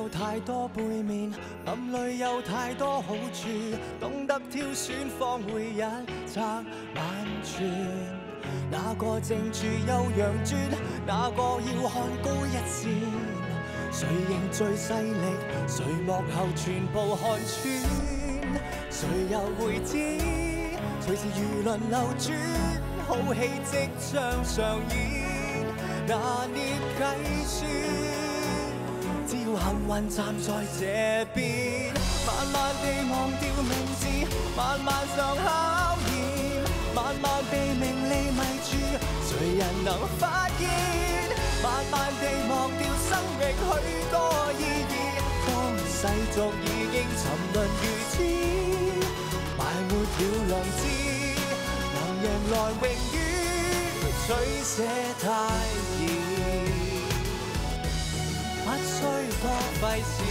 有太多背面，暗裏有太多好處，懂得挑選方會一澤萬全。哪個正處有佯轉，哪個要看高一線？誰認最犀利，誰幕後全部看穿？誰又會知？隨時輿論流轉，好戲即將上演，拿捏計算。只要幸運站在這邊，慢慢地忘掉名字，慢慢上考驗，慢慢被名利迷住，誰人能發現？慢慢地忘掉生命許多意義，當世俗已經沉淪如此，埋沒了良知，能贏來榮譽，取捨太易。不需多費事。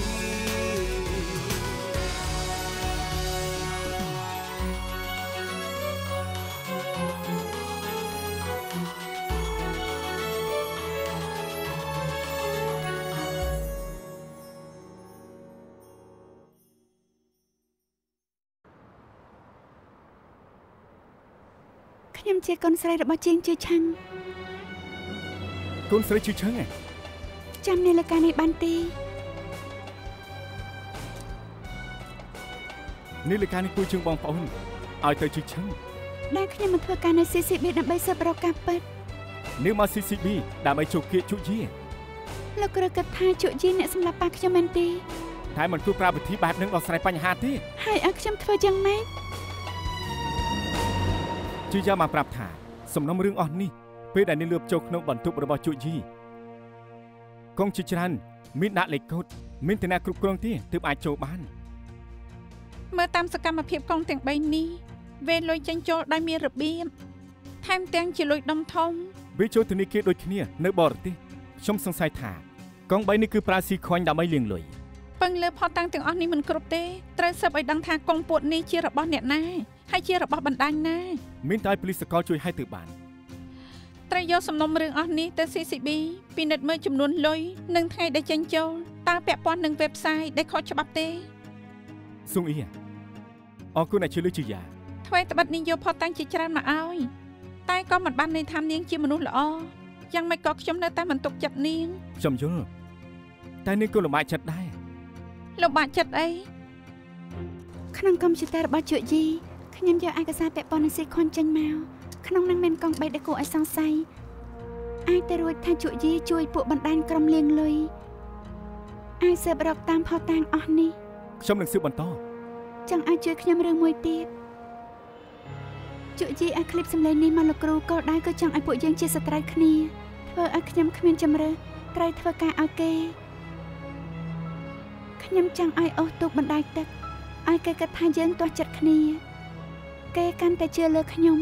ខ្ញុំជាកូនស្រីរបស់ជាងជឿឆាំងកូនស្រីជឿឆាំងឯងចាំនាឡិកានេះបានទេនាឡិកានេះគួរជើងបងប្អូនឲ្យទៅជឿឆាំងដែលខ្ញុំមកធ្វើការនៅ CCB ដើម្បីស៊ើបរកការពិតនាងមក CCB ដើម្បីជួបគៀកជក់យាលោកគ្រូគិតថាជក់យាអ្នកសម្លាប់ប៉ាខ្ញុំមែនទេតែមិនគួរប្រើវិធីបែបនឹងដោះស្រាយបញ្ហាទេហើយឲ្យខ្ញុំធ្វើយ៉ាងម៉េចជឿយ៉ាមកប្រាប់ថាសំណុំរឿងអស់នេះពេលដែលនាងលឿបចូលក្នុងបន្ទប់របស់ជក់យាកងជាច្រើនមានដាក់លេខកូដមានឋានៈគ្រប់គ្រងទេទើបអាចចូលបានមើលតាមសកម្មភាពកងទាំង3នេះវេលុយចេញចូលដោយមានរបៀបថែមទាំងជាលុយដុំធំវាចូលធនាគារដូចគ្នានៅបរទេសខ្ញុំសង្ស័យថាកង3នេះគឺប្រើស៊ីខ្វាញ់ដើម្បីលាងលុយពឹងលើផតតាំងទាំងអស់នេះមិនគ្រប់ទេត្រូវស៊ើបឲ្យដឹងថាកងពួតនេះជារបស់អ្នកណាហើយជារបស់បណ្ដាញណាមានតែប៉ូលីសកលជួយឲ្យទៅបានត្រូវយកសំណុំរឿងអស់នេះទៅ CCB ពិនិត្យមើលចំនួនលុយនិងថ្ងៃដែលចេញចូលតើពាក់ព័ន្ធនឹង website ដែលខុសច្បាប់ទេស៊ុងអ៊ីអរគុណអ្នកជួយលើជឿយ៉ាថ្មីត្បិតនាងយកផតតាំងជាច្រើនមកឲ្យតែក៏មិនបានន័យថានាងជាមនុស្សល្អយ៉ាងម៉េចក៏ខ្ញុំនៅតែមិនទុកចិត្តនាងខ្ញុំយល់តែនាងក៏លំបាកចិត្តដែរលំបាកចិត្តអីក្នុងកុំព្យូទ័ររបស់ជក់ជីខ្ញុំយកឯកសារពាក់ព័ន្ធនឹងស៊ីខុនចេញមកក្នុងនឹងមានកង3ដែលគួរឲ្យសង្ស័យអាចទៅរួចថាជក់ជីជួយពួកបណ្ដាញក្រុមលាងលុយអាចស៊ើបរកតាមផតាំងអស់នេះខ្ញុំនឹងស៊ើបបន្តចង់ឲ្យជួយខ្ញុំរឿងមួយទៀតជក់ជីអាឃ្លីបសម្លេងនេះមកលោកគ្រូក៏ដែរក៏ចង់ឲ្យពួកយើងជាសត្រូវគ្នាធ្វើឲ្យខ្ញុំគ្មានជំរឿត្រូវធ្វើការឲ្យគេខ្ញុំចង់ឲ្យអូសទូកបណ្ដាយទឹកឲ្យគេគិតថាយើងទាស់ចិត្តគ្នាគេកាន់តែជឿលើខ្ញុំ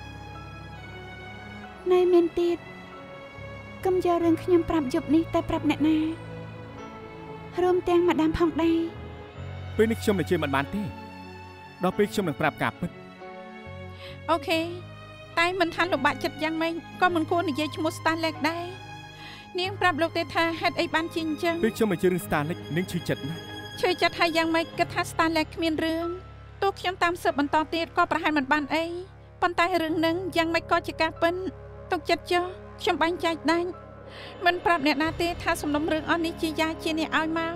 នៅមានទៀតកុំយករឿងខ្ញុំប្រាប់យប់នេះតែប្រាប់អ្នកណារួមទាំងម៉ាដាមផងដែរពេលនេះខ្ញុំនិយាយមិនបានទេដល់ពេលខ្ញុំនឹងប្រាប់ការពិតអូខេតែមិនថាលំបាកចិត្តយ៉ាងម៉េចក៏មិនគួរនិយាយឈ្មោះ Starlek ដែរនាងប្រាប់លោកទេថាហេតុអីបានជាអញ្ចឹងពេលខ្ញុំនិយាយរឿង Starlek នាងឈឺចិត្តណាស់ឈឺចិត្តហើយយ៉ាងម៉េចគិតថា Starlek គ្មានរឿងទោះខ្ញុំតាមស៊ើបបន្តទៀតក៏ប្រហែលមិនបានអីប៉ុន្តែរឿងនឹងយ៉ាងម៉េចក៏ជាការពិនទុកចិត្តចុះខ្ញុំបាញ់ចែកដាច់មិនប្រាប់អ្នកណាទេថាសំណុំរឿងអស់នេះជាយ៉ាជាអ្នកឲ្យមក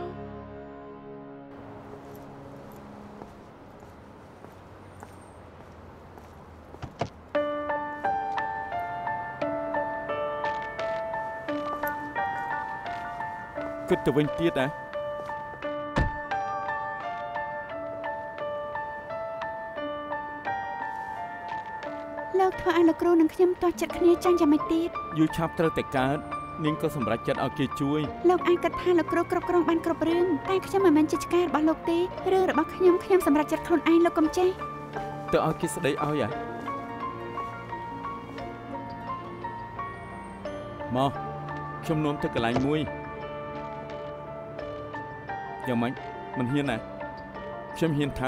គិតទៅវិញទៀតណាលោកធ្វើឲ្យលោកគ្រូនិងខ្ញុំទាស់ចិត្តគ្នាចាញ់យ៉ាងម៉េចទៀតយូរឆាប់ត្រូវតែកើតនាងក៏សម្រេចចិត្តឲ្យគេជួយលោកអាចគិតថាលោកគ្រូគ្រប់គ្រងបានគ្រប់រឿងតែខ្ញុំមិនមែនជាឆ្កែរបស់លោកទេរឿងរបស់ខ្ញុំសម្រេចចិត្តខ្លួនឯងលោកកុំចេះទៅឲ្យគេស្ដីឲ្យមកខ្ញុំនាំទៅកន្លែងមួយយ៉ាងម៉េចមិនហ៊ានណាខ្ញុំហ៊ានថា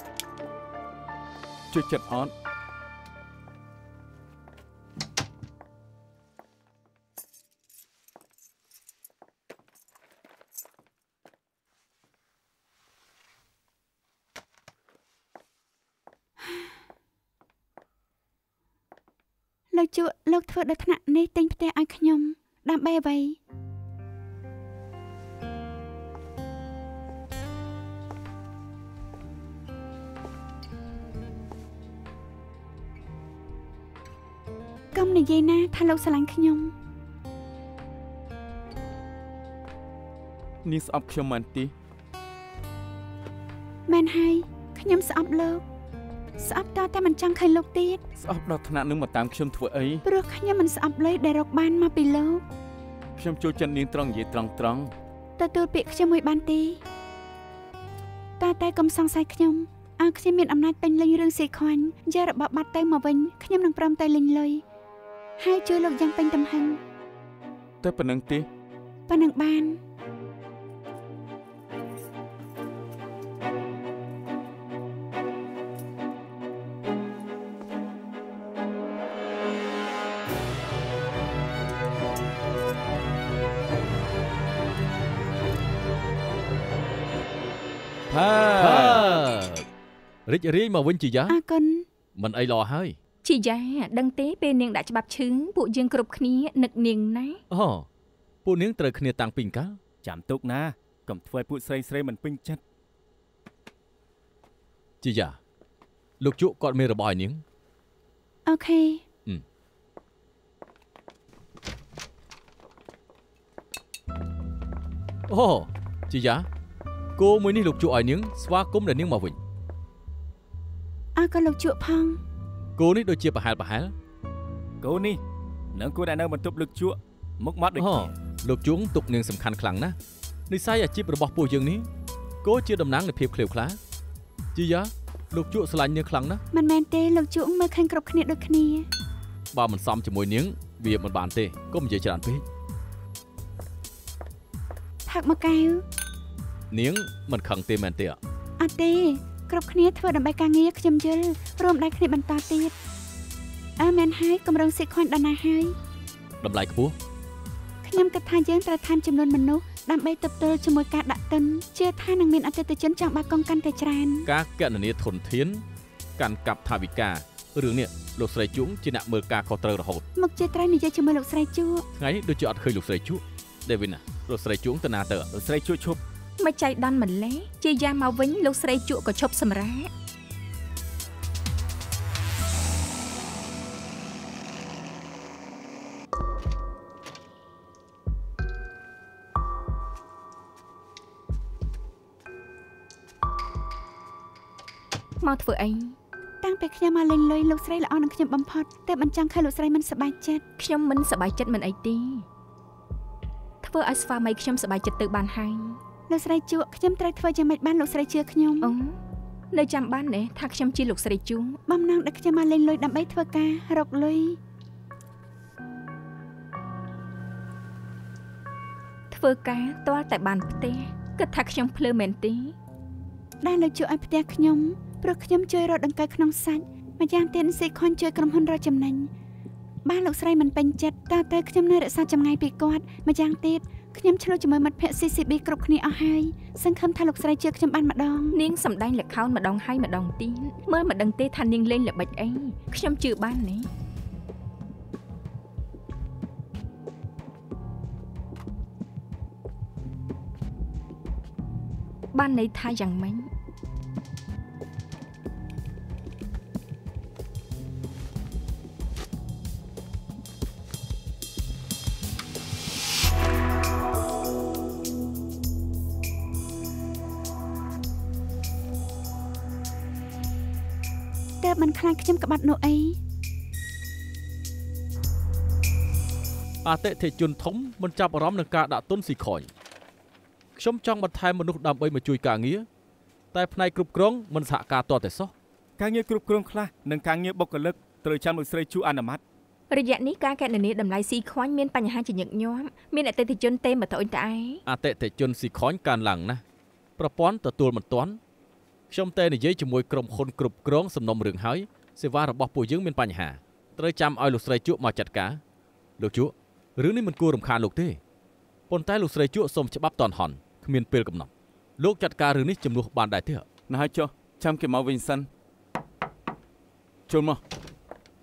ជួយចិត្តអត់លោកជក់លោកធ្វើដល់ថ្នាក់នេះទិញផ្ទះឲ្យខ្ញុំដើម្បីអ្វីកុំនិយាយណាថាលោកស្រឡាញ់ខ្ញុំនាងស្អប់ខ្ញុំមែនទេមែនហើយខ្ញុំស្អប់លោកស្អប់តតែមិនចង់ឃើញលោកទៀតស្អប់ដល់ថ្នាក់នឹងមកតាមខ្ញុំធ្វើអីព្រោះខ្ញុំមិនស្អប់លុយដែលរកបានមកពីលោកខ្ញុំចូលចិត្តនាងត្រង់និយាយត្រង់ទទួលពាក្យខ្ញុំមួយបានទេតែកុំសង្ស័យខ្ញុំឲ្យខ្ញុំមានអំណាចពេញលេញរឿងស៊ីខ្វាញ់យករបស់បាត់ទៅមកវិញខ្ញុំនឹងព្រមតែលេងលុយហើយជួយលោកយ៉ាងពេញទំហឹងតែប៉ុណ្្នឹងទេប៉ុណ្្នឹងបានរីករាយមកវិញជីយ៉ាអរគុណមិនអីល្អហើយជីយ៉ាដឹងទេពេលនាងដាក់ច្បាប់ឈឹងពួកយើងគ្រប់គ្នានឹកនាងណាអូពួកនាងត្រូវគ្នាតាំងពីកាលចាំទុកណាកុំធ្វើឲ្យពួកស្រីមិនពេញចិត្តជីយ៉ាលោកជក់គាត់មានរបស់ឲ្យនាងអូខេអូជីយ៉ាគោមួយនេះលោកជក់ឲ្យនាងស្វាគមន៍ដល់នាងមកវិញអើក៏លោកជក់ផងគោនេះដូចជាប្រហែលគោនេះនឹងគួរតែនៅបន្ទប់លោកជក់មុខមាត់ដូចគ្នាលោកជក់ទុកនាងសំខាន់ខ្លាំងណាស់និស្ស័យអាជីពរបស់ពួកយើងនេះគោជាតំណាងនៃភាពក្លៀវក្លាជីយ៉ាលោកជក់ស្រឡាញ់នាងខ្លាំងណាស់មិនមែនទេលោកជក់មើលឃើញគ្រប់គ្នាដូចគ្នាបើមិនសមជាមួយនាងវាមិនបានទេកុំនិយាយច្រើនពេកផឹកមកកែវនាងមិនខឹងទេមែនទេអត់ទេគ្រប់គ្នាធ្វើដើម្បីការងារខ្ញុំយល់រួមដៃគ្នាបន្តទៀតមែនហើយកម្រងស៊ីខ្វាញ់ដល់ណាហើយតម្លៃខ្ពស់ខ្ញុំគិតថាយើងត្រូវថែមចំនួនមនុស្សដើម្បីទប់ទល់ជាមួយការដាក់ទិនជឿថានឹងមានអតិថិជនចង់បាក់កងកាន់តែច្រើនការកណនាធនធានកាន់កាប់ថាវិការរឿងនេះលោកស្រីជួងជាអ្នកមើលការខុសត្រូវរហូតមកជាត្រូវនិយាយជាមួយលោកស្រីជួថ្ងៃនេះដូចជាអត់ឃើញលោកស្រីជួដេវីណាលោកស្រីជួងទៅណាទៅលោកស្រីជួឈប់មិនចៃដន្យម្លេះជាយ៉ាងមកវិញលោកស្រីជក់ក៏ឈប់សម្រាកមកធ្វើអីតាំងពីខ្ញុំមកលេងលុយលោកស្រីល្អនឹងខ្ញុំបំផុតតែមិនចង់ឃើញលោកស្រីមិនសប្បាយចិត្តខ្ញុំមិនសប្បាយចិត្តមិនអីទេធ្វើឲ្យស្វាមីខ្ញុំសប្បាយចិត្តទៅបានហើយលោកស្រីជក់ខ្ញុំត្រូវធ្វើយ៉ាងម៉េចបានលោកស្រីជឿខ្ញុំអូនៅចាំបានទេថាខ្ញុំជាលោកស្រីជក់បំណងដែលខ្ញុំមកលេងលុយដើម្បីធ្វើការរកលុយធ្វើការទាល់តែបានផ្ទះគិតថាខ្ញុំភ្លើមែនទេដែលលោកជក់ឲ្យផ្ទះខ្ញុំព្រោះខ្ញុំជួយរកដង្កូវក្នុងសាច់ម្យ៉ាងទៀតស៊ីខុនជួយក្រុមហ៊ុនរកចំណេញបានលោកស្រីមិនពេញចិត្តតែខ្ញុំនៅរក្សាចម្ងាយពីគាត់ម្យ៉ាងទៀតខ្ញុំឆ្លោះជាមួយមិត្តភក្តិ CCB គ្រប់គ្នាអស់ហើយសង្ឃឹមថាលោកស្រីជឿខ្ញុំបានម្ដងនាងសម្ដែងល្ខោនម្ដងហើយម្ដងទៀតមើលមិនដឹងទេថានាងលេងល្បិចអីខ្ញុំជឿបានទេបានន័យថាយ៉ាងម៉េចមិនខ្លាចខ្ញុំក្បាត់នោះអីអតិថិជនធំមិនចាប់អារម្មណ៍នឹងការដាក់ទុនស៊ីខុញខ្ញុំចង់បន្ថែមមនុស្សដើម្បីមកជួយការងារតែផ្នែកគ្រប់គ្រងមិនសហការទាល់តែសោះការងារគ្រប់គ្រងខ្លះនិងការងារបុគ្គលិកត្រូវចាំលោកស្រីជួអនុម័តរយៈនេះការកណនាតម្លៃស៊ីខ្វាញ់មានបញ្ហាជាញឹកញាប់មានអតិថិជនទេមកត្អូញត្អែអតិថិជនស៊ីខុញកើនឡើងណាស់ប្រព័ន្ធទទួលមិនទាន់ខ្ញុំតែនិយាយជាមួយក្រុមហ៊ុនគ្រប់គ្រងសំណុំរឿងហើយសេវារបស់ពួកយើងមានបញ្ហាត្រូវចាំឲ្យលោកស្រីជក់មកចាត់ការលោកជក់រឿងនេះមិនគួររំខានលោកទេប៉ុន្តែលោកស្រីជក់សូមច្បាប់តនហន់គ្មានពេលកំណត់លោកចាត់ការរឿងនេះជំនួសបានដែរទេណាស់ហើយចុះចាំគេមកវិញសិនចូលមក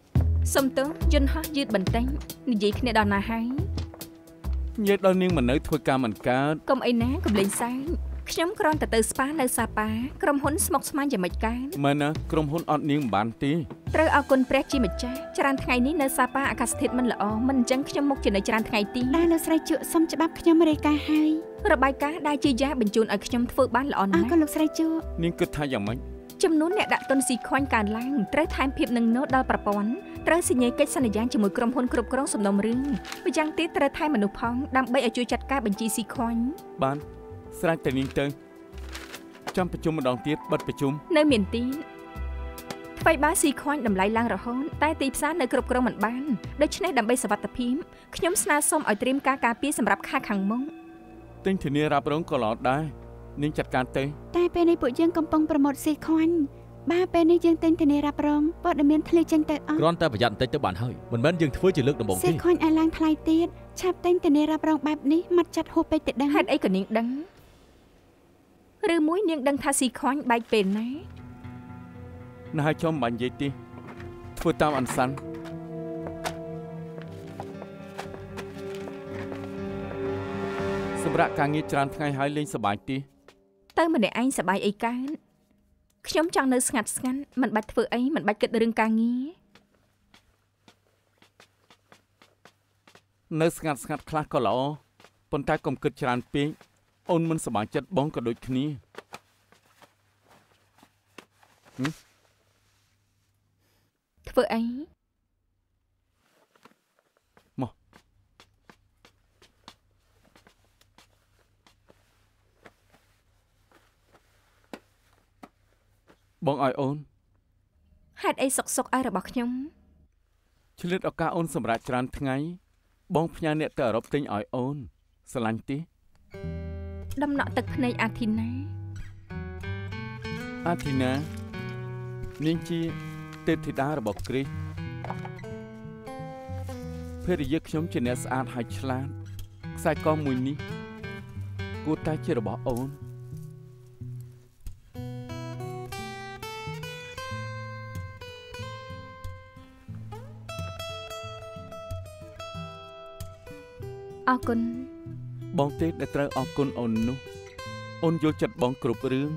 សុំទោសយន្តហោះយឺតបន្តិចនិយាយគ្នាដល់ណាហើយនិយាយដល់នាងមិននៅធ្វើការមិនកើតកុំអីណាកុំលេងសើចខ្ញុំគ្រាន់តែទៅស្ប៉ានៅសាប៉ាក្រុមហ៊ុនស្មុកស្មាញយ៉ាងម៉េចកើតមែនណាក្រុមហ៊ុនអត់នាងមិនបានទេត្រូវអរគុណព្រះជាម្ចាស់ច្រើនថ្ងៃនេះនៅសាប៉ាអាកាសធាតុមិនល្អមិនអញ្ចឹងខ្ញុំមកជានៅច្រើនថ្ងៃទីដែលលោកស្រីជក់សុំច្បាប់ខ្ញុំរាយការណ៍ហើយរបាយការណ៍ដែលជាយ៉ាបញ្ជូនឲ្យខ្ញុំធ្វើបានល្អណាស់អរគុណលោកស្រីជក់នាងគិតថាយ៉ាងម៉េចចំនួនអ្នកដាក់ទុនស៊ីខុញកើនឡើងត្រូវថែមភាពនឹងណូតដល់ប្រព័ន្ធត្រូវសញ្ញាកិច្ចសន្យាជាមួយក្រុមហ៊ុនគ្រប់គ្រងសំណុំរឿងម្យ៉ាងទៀតត្រូវថែមមនុស្សផងដើម្បីឲ្យជួយចាត់ការបញ្ជីស៊ីខុញបានស្រេចតែនាងទៅចាំប្រជុំម្ដងទៀតបិទប្រជុំនៅមានទីថ្មីបាស៊ីខុញតម្លៃឡើងរហូតតែទីផ្សារនៅគ្រប់គ្រងមិនបានដូច្នេះដើម្បីសុវត្ថិភាពខ្ញុំស្នើសុំឲ្យត្រៀមការការពារសម្រាប់ខែខាងមុខទិញធានារ៉ាប់រងក៏ល្អដែរនាងចាត់ការទៅតែពេលនេះពួកយើងកំពុងប្រម៉ូទស៊ីខុញបាទពេលនេះយើងទិញធានារ៉ាប់រងព័ត៌មានធ្លាចេញទៅអស់គ្រាន់តែប្រយ័ត្នបន្តិចទៅបានហើយមិនមែនយើងធ្វើជាលើកដំបូងទេស៊ីខុញឲ្យឡើងថ្លៃទៀតឆាប់ទិញធានារ៉ាប់រងបែបនេះម៉ាត់ចាត់ហួសពេកទៅដឹងហេតុអីក៏នាងដឹងឬមួយនាងដឹងថាស៊ីខុញបែកពេលណាណាស់ចំបាញ់និយាយទីធ្វើតាមអន្សាន់សម្រាប់ការងារច្រើនថ្ងៃហើយលេងសប្បាយទីទៅម្នាក់ឯងសប្បាយអីកើតខ្ញុំចង់នៅស្ងាត់មិនបាច់ធ្វើអីមិនបាច់គិតរឿងការងារនៅស្ងាត់ខ្លះក៏ល្អប៉ុន្តែកុំគិតច្រើនពេកអូនមិនសប្បាយចិត្តបងក៏ដូចគ្នាធ្វើអីមកបងឲ្យអូនហេតុអីសុកឲ្យរបស់ខ្ញុំឆ្លៀតឱកាសអូនសម្រាប់ច្រើនថ្ងៃបងផ្ញើអ្នកទៅអឺរ៉ុបទិញឲ្យអូនស្រឡាញ់ទេដំណក់ទឹកភ្នែកអាធីណានាងជាទេពធីតារបស់គ្រីស្ទភរិយាខ្ញុំជាអ្នកស្អាតហើយឆ្លាតខ្សែកមួយនេះគួរតែជារបស់អូនអរគុណបងទេដែលត្រូវអរគុណអូននោះអូនយល់ចិត្តបងគ្រប់រឿង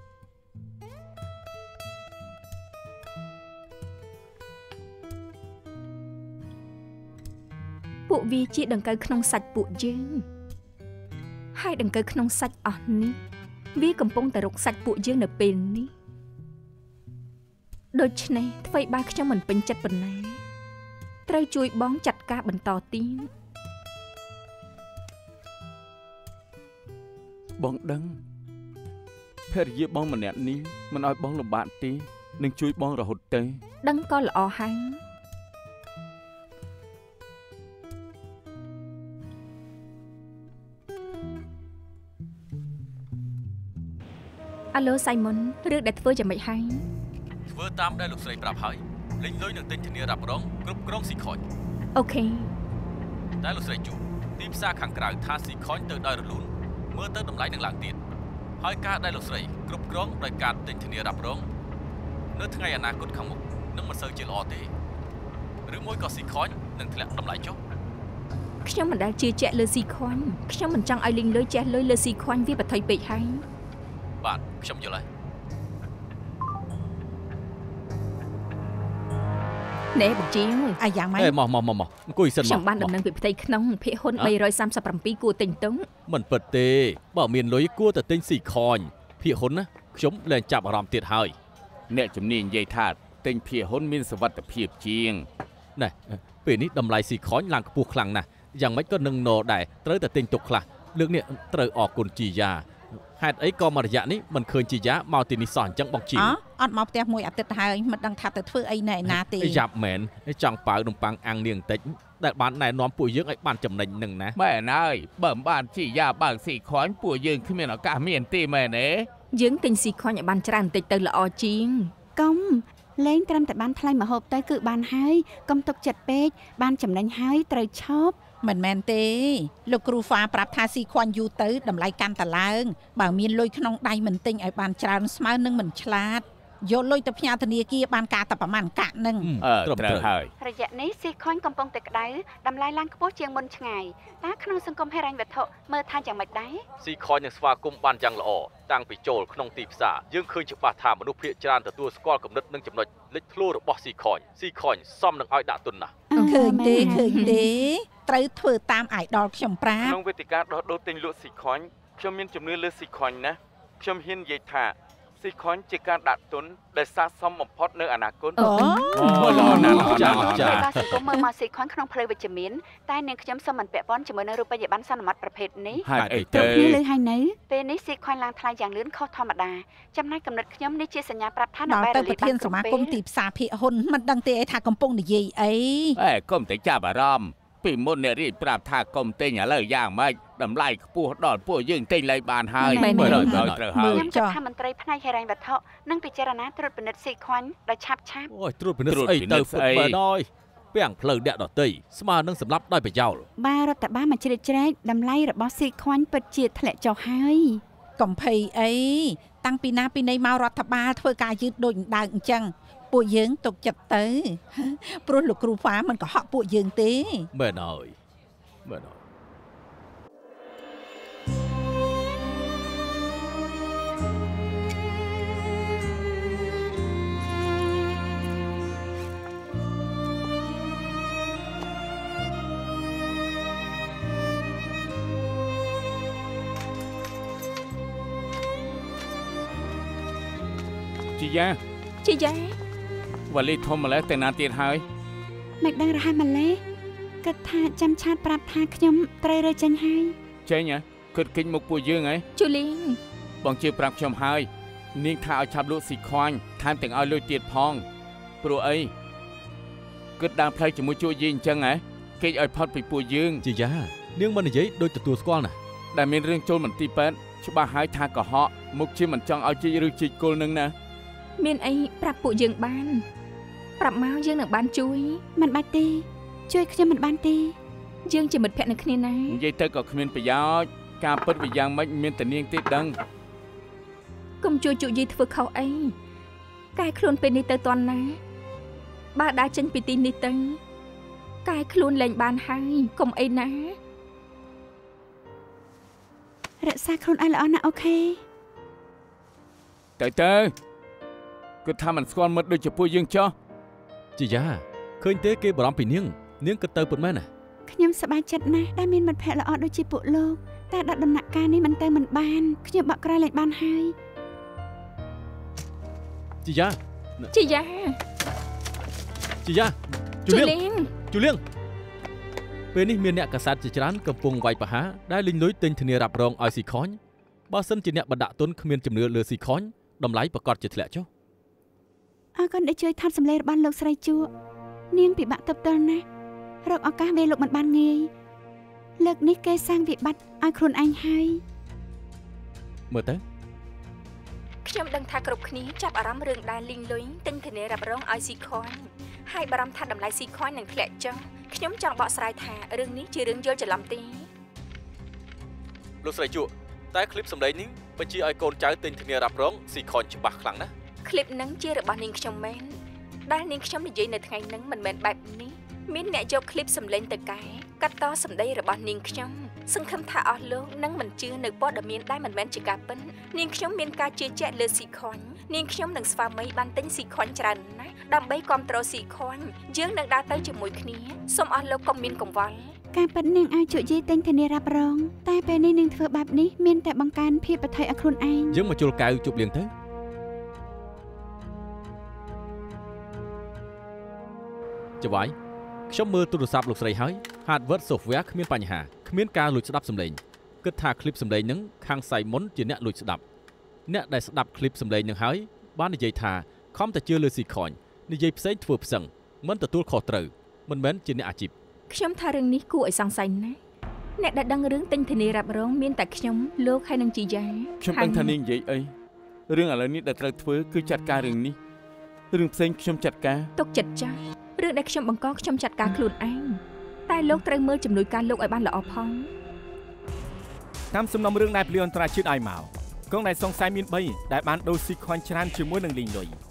ពួកវាជាដង្កូវក្នុងសាច់ពួកយើងហើយដង្កូវក្នុងសាច់អស់នេះវាកំពុងតែរកសាច់ពួកយើងនៅពេលនេះដូច្នេះថ្មីបាខ្ញុំមិនពេញចិត្តប៉ុណ្ណាត្រូវជួយបងចាត់ការបន្តទៀតបងដឹងភរិយាបងម្នាក់នេះមិនឲ្យបងលំបាកទេនឹងជួយបងរហូតទៅដឹងក៏ល្អហើយអាឡូសៃមុនរឿងដែលធ្វើយ៉ាងម៉េចហើយធ្វើតាមដែលលោកស្រីប្រាប់ហើយលេងលុយនឹងទិញធានារ៉ាប់រងគ្រប់គ្រងស៊ីខុញអូខេតែលោកស្រីជួទីផ្សារខាងក្រៅថាស៊ីខុញទៅដោយរលូនមើលទៅតម្លៃនឹងឡើងទៀតហើយការដែលលោកស្រីគ្រប់គ្រងដោយការទិញធានារ៉ាប់រងនៅថ្ងៃអនាគតខាងមុខនឹងមិនសូវជាល្អទេឬមួយក៏ស៊ីខុញនឹងធ្លាក់តម្លៃចុះខ្ញុំមិនដែលជឿជាក់លើស៊ីខុញខ្ញុំមិនចង់ឲ្យលេងលុយចេះលុយលើស៊ីខុញវាបថុយពេកហើយបាទខ្ញុំយល់ហើយណែបងជាងអាយ៉ាងម៉េចមកអង្គុយសិនមកខ្ញុំបានដំណឹងពីផ្ទៃក្នុងភាគហ៊ុន337គួរទិញតុងមិនពិតទេបើមានលុយគួរតែទិញស៊ីខញភាគហ៊ុនណាខ្ញុំលែងចាប់អារម្មណ៍ទៀតហើយអ្នកជំនាញនិយាយថាទិញភាគហ៊ុនមានសុវត្ថិភាពជាងណែពេលនេះតម្លៃស៊ីខញឡើងខ្ពស់ខ្លាំងណាស់យ៉ាងម៉េចក៏នឹងណដែរត្រូវតែទិញទុកខ្លះលើកនេះត្រូវអរគុណជីយ៉ាហេតុអីក៏មករយៈនេះមិនឃើញជីយ៉ាមកទីនេះសោះអញ្ចឹងបងជីអត់មកផ្ទះមួយអាទិត្យទៅហើយមិនដឹងថាទៅធ្វើអីណែណាទេយ៉ាប់មែនចង់ប៉ៅនំប៉័ងអាំងនាងបន្តិចដែលបានណែនាំពួកយើងឲ្យបានចំណេញនឹងណាមែនហើយបើមិនបានជីយ៉ាបើកស៊ីខុញពួកយើងគ្មានឱកាសមានទេមែនទេយើងទិញស៊ីខុញឲ្យបានច្រើនបន្តិចទៅល្អជាងកុំលេងត្រឹមតែបានថ្លៃម្ហូបទៅគឺបានហើយកុំទុកចិត្តពេកបានចំណេញហើយត្រូវឈប់មិនមែនទេលោកគ្រូហ្វាប្រាប់ថាស៊ីខွန်យូរទៅតម្លៃកាន់តែឡើងបើមានលុយក្នុងដៃមិនទិញឲ្យបានច្រើនស្មើនឹងមិនឆ្លាតយកលុយទៅផ្ញើធនាគារបានការតែប្រមាណកាក់នឹងត្រូវហើយរយៈនេះស៊ីខុញកំពុងតែក្តៅតម្លៃឡើងខ្ពស់ជាងមុនឆ្ងាយតើក្នុងសង្គមហិរញ្ញវត្ថុមើលថាយ៉ាងម៉េចដែរស៊ីខុញនឹងស្វាគមន៍បានយ៉ាងល្អតាំងពីចូលក្នុងទីផ្សារយើងឃើញច្បាស់ថាមនុស្សភាគច្រើនទទួលស្គាល់គំនិតនិងចំណុចលេចធ្លោរបស់ស៊ីខុញសមនឹងឲ្យដាក់ទុនណាស់ឃើញទេត្រូវធ្វើតាមអាយដលខ្ញុំប្រាប់ក្នុងវេទិកាដោះដូរទិញលក់ស៊ីខុញខ្ញុំមានជំនឿលើស៊ីខុញណាខ្ញុំហ៊ាននិយាយថាស៊ីខុញជាការដាក់ទុនដែលស័ក្តិសមបំផុតនៅអនាគតល្អណាស់ចាដល់សង្គមមើលមកស៊ីខុញក្នុងផ្លូវវិជ្ជមានតែនាងខ្ញុំសូមមិនពាក់ព័ន្ធជាមួយនឹងរូបិយប័ណ្ណសន្មតប្រភេទនេះហេតុអីទៅទៅគ្នាលើហើយនៅពេលនេះស៊ីខុញឡើងថ្លៃយ៉ាងលឿនខុសធម្មតាចំណែកកំណត់ខ្ញុំនេះជាសញ្ញាប្រាប់ថានៅដល់បែរទៅរប្រលាបធានសមាគមទីផ្សារភាគហ៊ុនមិនដឹងទេថាកំពុងនិយាយអីកុំតែចាប់អារម្មណ៍ពីមុនអ្នករាជប្រាប់ថាកុំទិញឥឡូវយ៉ាងម៉េចតម្លៃខ្ពស់ដល់ពួកយើងទិញលែងបានហើយត្រូវហើយខ្ញុំគិតថាមន្ត្រីផ្នែកហិរញ្ញវត្ថុនឹងពិចារណាត្រួតពិនិត្យស៊ីខុញដោយឆាប់អូយត្រួតពិនិត្យស្អីទៅហ្វុតមើលដល់ពាំងផ្លូវអ្នកដតីស្មើនឹងសម្លាប់ដោយប្រយោលបាទរដ្ឋបាលមកជ្រៀតជ្រែកតម្លៃរបស់ស៊ីខុញពិតជាធ្លាក់ចុះហើយកំភៃអីតាំងពីណាពីណីមករដ្ឋបាលធ្វើការយឺតដូចដើកអញ្ចឹងពួកយើងទុកចិត្តទៅព្រោះលោកគ្រូហ្វាមិនកុហកពួកយើងទេមែនហើយមែនហើយជាយ៉ាវ៉ាលីធំម្លេះតែណាទៀតហើយមិនដឹងរហ័សម្លេះគិតថាចាំឆាតប្រាប់ថាខ្ញុំត្រូវរើចេញហើយចេញគិតគិញមុខពួកយើងហ៎ជូលីងបងជឿប្រាប់ខ្ញុំហើយនាងថាឲ្យឆាប់លក់ស៊ីខ្វាញ់ថែមទាំងឲ្យលុយទៀតផងព្រោះអីគិតដើរផ្លូវជាមួយជួយយីអញ្ចឹងហ៎គេឲ្យផុតពីពួកយើងជាយ៉ានាងមិននិយាយដូចទទួលស្គាល់ណាដែលមានរឿងចូលមន្ទីរពេទ្យច្បាស់ហើយថាកុហកមុខជាមិនចង់ឲ្យជីកឬជីកគល់នឹងណាមានអីប្រាប់ពួកយើងបានប្រាប់មកយើងនឹងបានជួយមិនបាច់ទេជួយខ្ញុំមិនបានទេយើងជាមិត្តភក្តិនឹងគ្នាណានិយាយទៅក៏គ្មានប្រយោជន៍ការពិតវាយ៉ាងម៉េចមានតែនាងទេដឹងកុំជួយជក់យាយធ្វើខុសអីកែខ្លួនពេលនេះទៅតន់ណាបើដើរចេញពីទីនេះទៅកែខ្លួនលែងបានហើយកុំអីណារក្សាខ្លួនឲ្យល្អណាស់អូខេទៅគិតថាមិនស្គាល់មិត្តដូចជាពួកយើងចោះជាយ៉ាឃើញទេគេបារម្ភពីនាងគិតទៅពិតមែនណាខ្ញុំសប្បាយចិត្តណាស់ដែលមានមិត្តភក្តិល្អដូចជាពួកលោកតែដល់ដំណាក់កាលនេះមិនទៅមិនបានខ្ញុំបាក់ក្រោយលែងបានហើយជាយ៉ាជូលីងពេលនេះមានអ្នកកាសែតជាច្រើនកំពុងវាយប្រហារដែលលេងលុយទិញធានារ៉ាប់រងឲ្យស៊ីខុញបើសិនជាអ្នកបណ្ដាក់ទុនគ្មានជំនឿលើស៊ីខុញតម្លៃប្រកាសជាធ្លាក់ចុះអរគុណដែលជួយថតសម្លេងរបស់លោកស្រីជក់នាងពិបាកទប់ទល់ណាស់រកឱកាសពេលលោកមិនបានងាយលើកនេះគេសាងវិបត្តិឲ្យខ្លួនឯងហើយមើលទៅខ្ញុំដឹងថាគ្រប់គ្នាចាប់អារម្មណ៍រឿងដែលលីងលុយទិញធានារ៉ាប់រងឲ្យស៊ីខុញហើយបារម្ភថាតម្លៃស៊ីខុញនឹងធ្លាក់ចុះខ្ញុំចង់បកស្រាយថារឿងនេះជារឿងយល់ច្រឡំទេលោកស្រីជក់តែคลิปសម្លេងនេះបញ្ជាឲ្យកូនចៅទិញធានារ៉ាប់រងស៊ីខុញច្បាស់ខ្លាំងណាស់คลิปហ្នឹងជារបស់នាងខ្ញុំមែនដែលនាងខ្ញុំនិយាយនៅថ្ងៃហ្នឹងមិនមែនបែបនេះមានអ្នកយកคลิปសម្លេងទៅកែកាត់តសម្ដីរបស់នាងខ្ញុំសង្ឃឹមថាអស់លោកនឹងមិនជឿនៅព័ត៌មានដែលមិនមែនជាការពិតនាងខ្ញុំមានការជឿជាក់លើស៊ីខុញនាងខ្ញុំនឹងស្វាមីបានទិញស៊ីខុញច្រើនណាស់ដើម្បីគ្រប់គ្រងស៊ីខុញយើងនឹងដើរទៅជាមួយគ្នាសូមអស់លោកកុំមានកង្វល់ការប៉ັດនាងអាចជក់យាយទិញធានារ៉ាប់រងតែពេលនេះនាងធ្វើបែបនេះមានតែបង្កើនភាពប្រថុយឲ្យខ្លួនឯងយើងមកជុលកៅជប់លៀងទៅចវាយខ្ញុំមើលទូរស័ព្ទលោកស្រីហើយ hardware software គ្មានបញ្ហាគ្មានការលួចស្ដាប់សម្លេងគិតថាคลิปសម្លេងហ្នឹងខាងសៃមុនជាអ្នកលួចស្ដាប់អ្នកដែលស្ដាប់คลิปសម្លេងហ្នឹងហើយបាននិយាយថាខំតែជឿលើស៊ីខុញនិយាយផ្សេងធ្វើផ្សឹងមិនទទួលខុសត្រូវមិនមែនជាអ្នកអាជីពខ្ញុំថារឿងនេះគួរឲ្យសង្ស័យណាស់អ្នកដែលដឹងរឿងទិញធានារ៉ាប់រងមានតែខ្ញុំលោកហើយនឹងជីយ៉ាខ្ញុំដឹងថានាងនិយាយអីរឿងឥឡូវនេះដែលត្រូវធ្វើគឺចាត់ការរឿងនេះរឿងផ្សេងខ្ញុំចាត់ការទុកចិត្តចាស់រឿងដែលខ្ញុំបង្កខ្ញុំចាត់ការខ្លួនឯងតែលោកត្រូវមើលជំនួយការលោកឲ្យបានល្អផងតាមសំណុំរឿងដែលភ្លៀងអន្តរជាតិឲ្យមកកងដែលសង្ស័យមាន3ដែលបានដូរស៊ីខុញច្រើនជាមួយនឹងលីងលុយ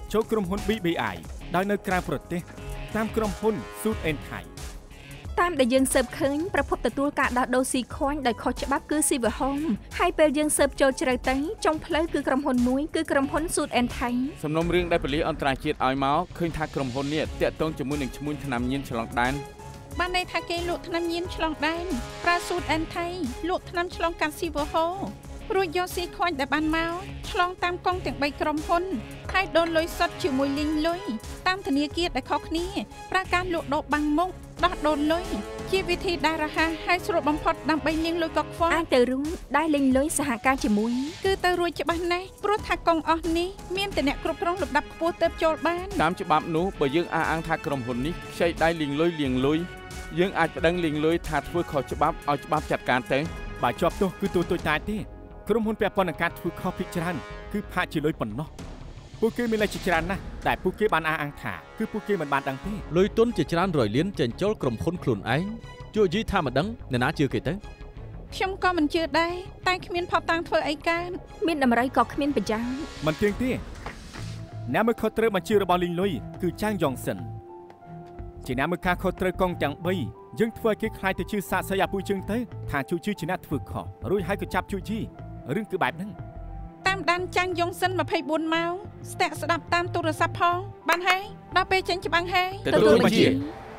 ចូលក្រុមហ៊ុន BBI ដោយនៅក្រៅប្រទេសតាមក្រុមហ៊ុន Suit and Thai តាមដែលយើងស៊ើបឃើញប្រភពទទួលការដោះដូរស៊ីខុញដោយខុសច្បាប់គឺ Silver Home ហើយពេលយើងស៊ើបចូលជ្រៅទៅចុងផ្លូវគឺក្រុមហ៊ុនមួយគឺក្រុមហ៊ុន Suit and Thai សំណុំរឿងដែលប៉ូលីសអន្តរជាតិឲ្យមកឃើញថាក្រុមហ៊ុននេះតាក់ទងជាមួយនឹងឈ្មោះថ្នាំញៀនឆ្លងដែនបានន័យថាគេលក់ថ្នាំញៀនឆ្លងដែនប្រើ Suit and Thai លក់ថ្នាំឆ្លងកាត់ Silver Home រួចយកស៊ីខ្វាញ់ដែលបានមកឆ្លងតាមកង់ទាំង3ក្រុមហ៊ុនហើយដូរលុយសុទ្ធជាមួយលីងលុយតាមធនាគារដែលខុសគ្នាប្រើការលក់ដូរបាំងមុខដោះដូរលុយជាវិធីដែលរហ័សហើយស្រួលបំផុតដើម្បីលាងលុយកខ្វក់អាចទៅរួមដែលលីងលុយសហការជាមួយគឺទៅរួចច្បាស់ណាស់ព្រោះថាកង់អស់នេះមានតែអ្នកគ្រប់គ្រងលំដាប់ខ្ពស់ទើបចូលបានតាមច្បាប់នោះបើយើងអះអាងថាក្រុមហ៊ុននេះខ្ចីដៃលីងលុយយើងអាចប្តឹងលីងលុយថាធ្វើខុសច្បាប់ឲ្យច្បាប់ចាត់ការទៅបើជាប់ទោសគឺទូទៅតែទេក្រុមហ៊ុនពាក់ព័ន្ធនឹងការធ្វើខុសភិកច្រើនគឺផាកជាលុយប៉ុណ្ណោះពួកគេមានលេខជាច្រើនណាស់តែពួកគេបានអះអាងថាគឺពួកគេមិនបានដឹងទេលុយទុនជាច្រើនរយលានចេញចូលក្រុមហ៊ុនខ្លួនឯងជួយយីថាមិនដឹងអ្នកណាជឿគេទៅខ្ញុំក៏មិនជឿដែរតែគ្មានផតតាំងធ្វើអីកើតមានដំរីក៏គ្មានប្រចាំមិនទៀងទេអ្នកមើលខុសត្រូវបញ្ជារបស់លីងលុយគឺចាងយ៉ងសិនជាអ្នកមើលការខុសត្រូវកងទាំង3យើងធ្វើឲ្យគេខ្លាចទៅជឿសាកសីអាពុយជើងទៅថាជួយជាអ្នកធ្វើខុសរួចហើយក៏ចាប់ជួយជីរឿងគឺបែបហ្នឹងតាមដានចាញ់យ៉ុងសិន24ម៉ោងស្ទាក់ស្ដាប់តាមទូរស័ព្ទផងបានហើយដល់ពេលចេញច្បាំងហើយទទួលបញ្ជា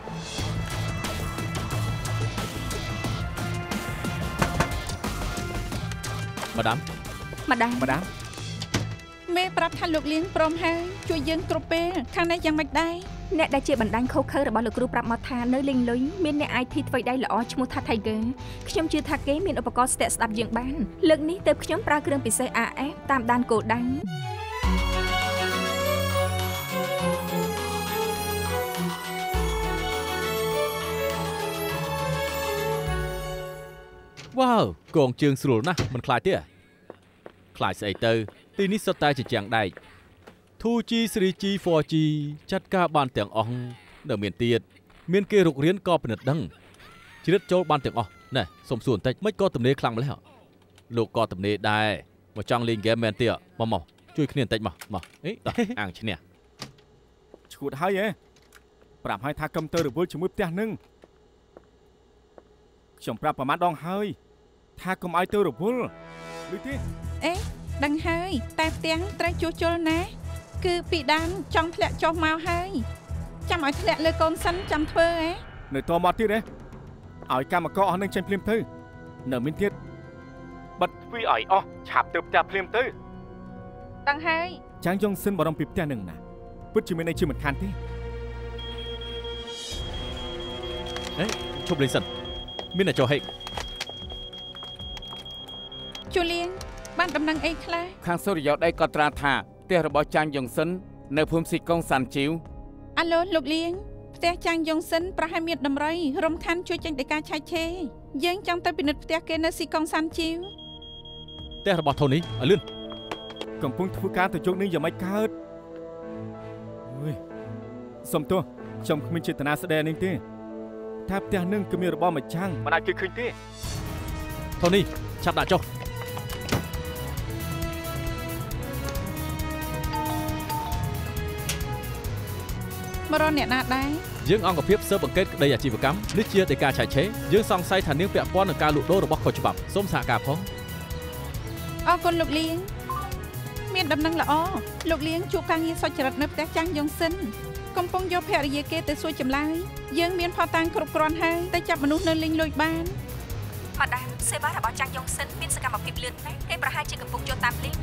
ម៉ាដាមមេប្រាប់ថាលោកលៀងព្រមហើយជួយយើងគ្រប់ពេលខាងនេះយ៉ាងម៉េចដែរអ្នកដែលជាបណ្ដាញខុសខើរបស់លោកគ្រូប្រាប់មកថានៅលីងលុយមានអ្នក IT ធ្វើដៃល្អឈ្មោះថា Tiger ខ្ញុំជឿថាគេមានឧបករណ៍ស្ទាក់ស្ដាប់យើងបានលើកនេះទើបខ្ញុំប្រើគ្រឿងពិសេស AF តាមដានគោលដៅវ៉ាវកងជើងស្រួលណាស់មិនខ្លាចទេខ្លាចស្អីទៅទីនេះសុទ្ធតែជាជាងដែក 2G 3G 4G ចាត់ការបានទាំងអស់នៅមានទៀតមានគេរុករៀនក៏ពិនិត្យដឹងជ្រៀតចូលបានទាំងអស់ណែសុំសួរបន្តិចមិនក៏ទំនេរខ្លាំងម្ល៉េះលោកក៏ទំនេរដែរមកចង់លេងហ្គេមមែនទេមកជួយគ្នាបន្តិចមកអីអាងឈ្នះឈួតហើយហ៎ប្រាប់ឲ្យថាកុំទៅរវល់ជាមួយផ្ទះនឹងខ្ញុំប្រាប់ប្រហែលដងហើយថាកុំឲ្យទៅរវល់ឮទេអេដឹងហើយតែផ្ទាំងត្រូវជួសជុលណាគឺពីដានចង់ធ្លាក់ចុះមកហើយចាំឲ្យធ្លាក់លើកូនសិនចាំធ្វើហ៎នៅតមកទៀតហ៎ឲ្យកម្មករអស់នឹងចេញភ្លាមទៅនៅមានទៀតបិទទ្វារឲ្យអស់ឆាប់ទៅផ្ទះភ្លាមទៅដឹងហើយចាងយ៉ុងសិនបារម្ភពីផ្ទះនឹងណាពិតជាមានន័យជាមិនខានទេហេឈប់លេងសិនមានតែចុះហេជូលៀងបានដំណឹងអីខ្លះខាងសូរិយោដីក៏ត្រាថាផ្ទះរបស់ចាងយ៉ុងសិននៅភូមិស៊ីកុងសាន់ជីវអាឡូលោកលៀងផ្ទះចាងយ៉ុងសិនប្រហែលមានដំរីរំខានជួយចេញដីកាឆៃឆេយើងចង់ទៅពិនិត្យផ្ទះគេនៅស៊ីកុងសាន់ជីវផ្ទះរបស់ថូនីឲ្យលឿនកំពុងធ្វើការទៅជោគនេះយ៉ាងម៉េចកើតអើយសុំទោសខ្ញុំគ្មានចេតនាស្ដីនេះទេថាផ្ទះនឹងគឺមានរបស់ម្ចាំងមិនអាចគេឃើញទេថូនីឆាប់ដាក់ចុះមករកអ្នកណាដែរយើងអង្គភាពស៊ើបអង្កេតក្តីអាជីវកម្មនេះជាដីកាឆៃឆេយើងសង្ស័យថានាងពាក់ព័ន្ធនឹងការលក់ដូររបស់ខុសច្បាប់សូមសហការផងអរគុណលោកលៀងមានដំណឹងល្អលោកលៀងជួបការងារសុចរិតនៅផ្ទះចាងយ៉ុងសិនកំពុងយកភរិយាគេទៅសួរចម្លើយយើងមានផតតាំងគ្រប់គ្រាន់ហើយតែចាប់មនុស្សនៅលីងលុយបានម៉ាដាមសេវារបស់ចាងយ៉ុងសិនមានសកម្មភាពលឿនណាស់គេប្រហែលជាកំពុងយកតាមលីង